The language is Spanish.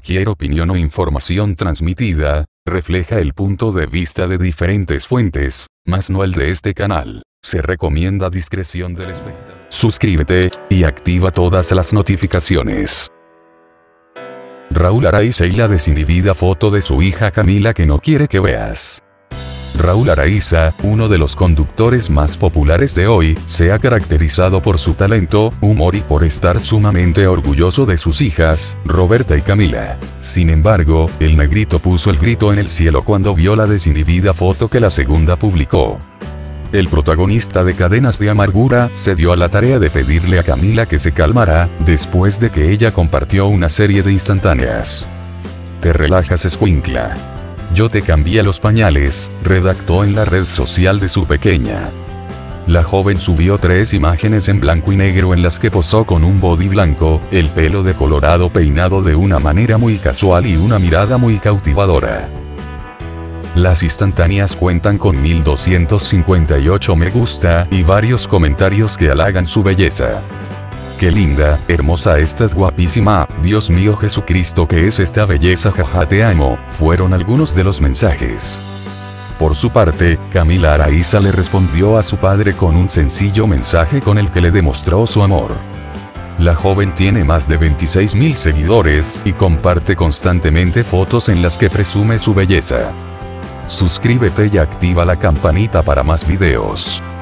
cualquier opinión o información transmitida, refleja el punto de vista de diferentes fuentes, mas no el de este canal. Se recomienda discreción del espectador. Suscríbete, y activa todas las notificaciones. Raúl Araiza y la desinhibida foto de su hija Camila que no quiere que veas. Raúl Araiza, uno de los conductores más populares de hoy, se ha caracterizado por su talento, humor y por estar sumamente orgulloso de sus hijas, Roberta y Camila. Sin embargo, el negrito puso el grito en el cielo cuando vio la desinhibida foto que la segunda publicó. El protagonista de Cadenas de Amargura se dio a la tarea de pedirle a Camila que se calmara, después de que ella compartió una serie de instantáneas. Te relajas, escuincla. Yo te cambié los pañales, redactó en la red social de su pequeña. La joven subió 3 imágenes en blanco y negro en las que posó con un body blanco, el pelo decolorado peinado de una manera muy casual y una mirada muy cautivadora. Las instantáneas cuentan con 1258 me gusta y varios comentarios que halagan su belleza. Qué linda, hermosa, estás guapísima, Dios mío Jesucristo, ¿qué es esta belleza? Jaja, te amo, fueron algunos de los mensajes. Por su parte, Camila Araiza le respondió a su padre con un sencillo mensaje con el que le demostró su amor. La joven tiene más de 26.000 seguidores y comparte constantemente fotos en las que presume su belleza. Suscríbete y activa la campanita para más videos.